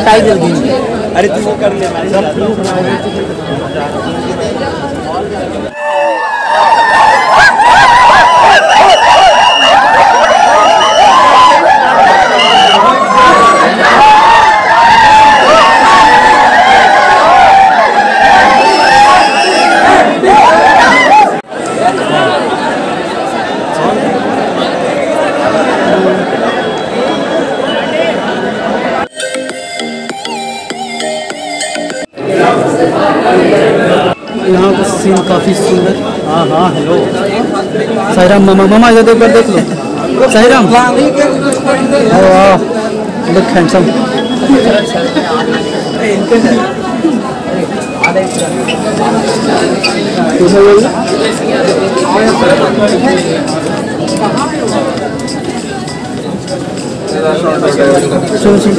अरे तू वो कर ले यहाँ का सीन काफ़ी सुंदर। हाँ हाँ हेलो साईराम मामा, मामा इधर एक बार देख लो। साईराम वाह लुक हैंडसम। सुन सुन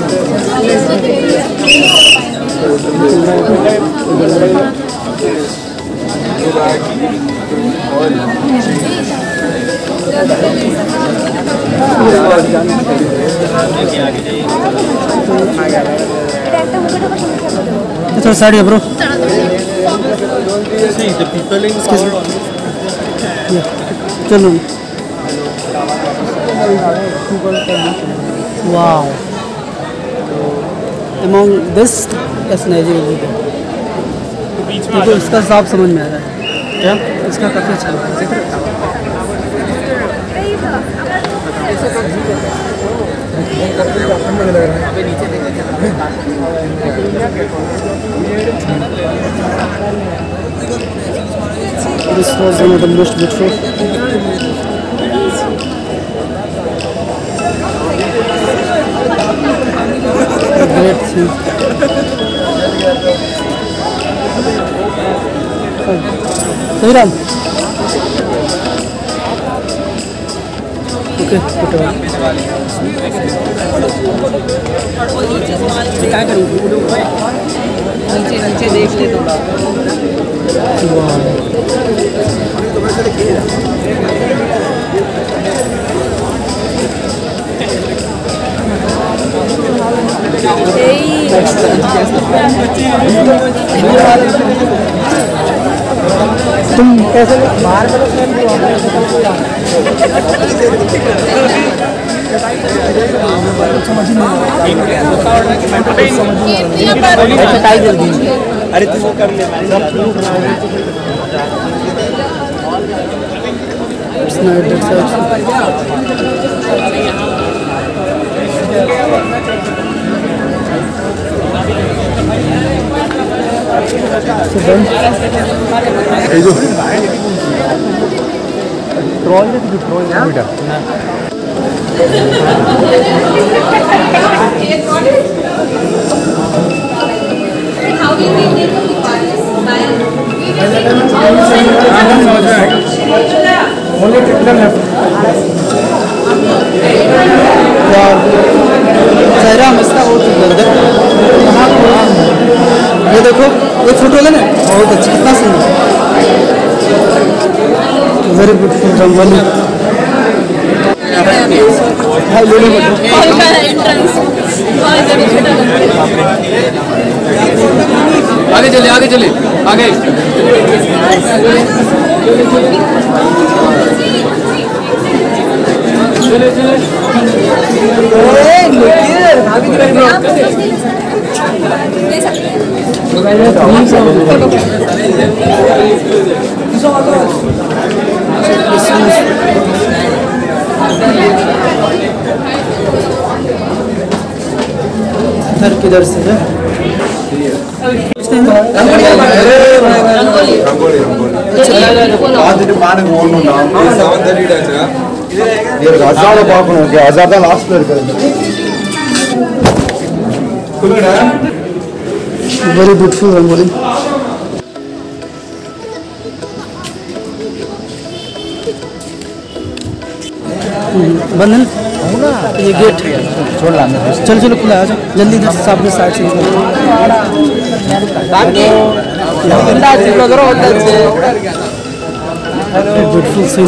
थोड़ा साइड है ब्रो। चलो वाह अमॉन्ग दिस तो इसका साफ समझ में आ रहा है क्या, इसका काफ़ी अच्छा लग रहा है। This was one of the most beautiful. Great thing. Hiram. Okay, put it on. क्या करूँ? नीचे देख ले थोड़ा। तुम कैसे बाहर अरे तू वो कर ले साईराम इसका बहुत सुंदर है। ये देखो एक फोटो है ना, बहुत अच्छा, कितना सुंदर, वेरी ब्यूटीफुल रंगोली। आगे चले आगे चले आगे। चले चले इधर किधर से है? Very beautiful rangoli. बंधन ये गेट छोड़ ला, चलो चलो खुला आ जाओ जल्दी, सामने साइड से ब्यूटीफुल सीन।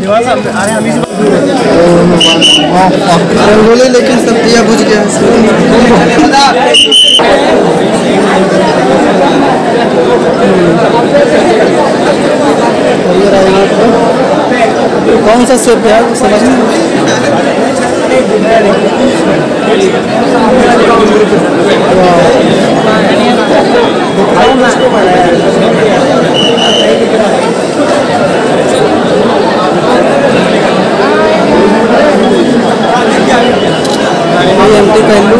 रंगोली लेकिन सब दिया बुझ गया। कौन सा सेब है समझ नहीं। IIT का इल्लू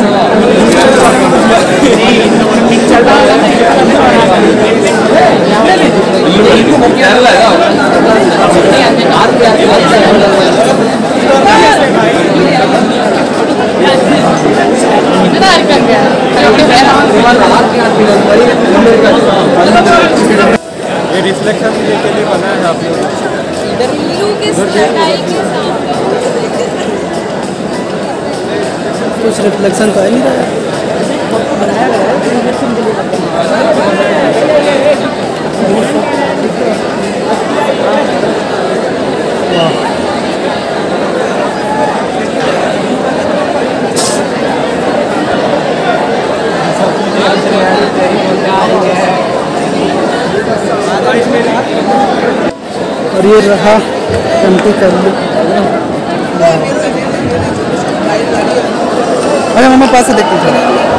ये रिफ्लेक्शन के लिए बनाया है आपने। इल्लू के स्काई के सामने कुछ रिफ्लेक्शन तो आ नहीं रहा है। बनाया गया है और ये रहा एमपी कर लो। अरे मम्मा पास से देखते थे।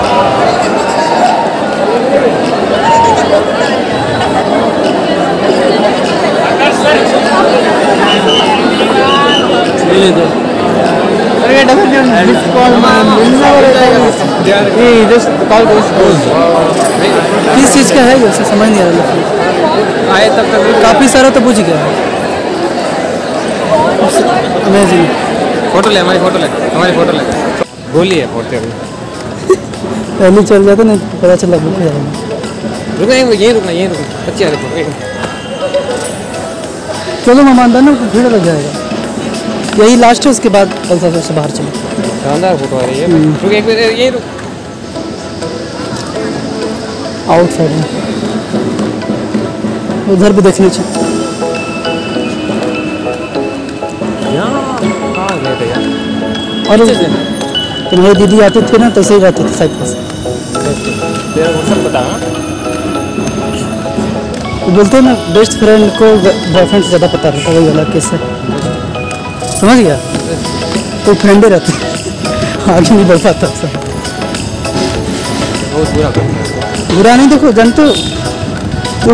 किस चीज़ का है ये समझ नहीं आ रहा। आए तब तक काफ़ी सारा तो बुझ गया। अमेजिंग। फोटो ले, हमारी फोटो ले, हमारी फोटो ले। गोली है फोटो अभी। पहले चल जाता नहीं पता चला बुक है। रुकना यहीं रुकना अच्छी आ रही फोटो। चलो मामा अंदर ना भीड़ लग जाएगा। यही लास्ट है उसके बाद कल से बाहर चलो। शानदार फोटो आ रही है। रुक एक मिनट यहीं रुक। आउटसाइड में उधर भी देखनी चाहिए। और तुम्हारी दीदी आती थी ना तो सही रहती थी साइड पर। सब बता। वो बोलते हैं ना बेस्ट फ्रेंड को बॉयफ्रेंड से ज़्यादा पता रहता है। वही वाला केस है समझ गया। तो फ्रेंड ही रहते आगे नहीं बढ़ पाता सब। बहुत बुरा नहीं देखो जानते हो वो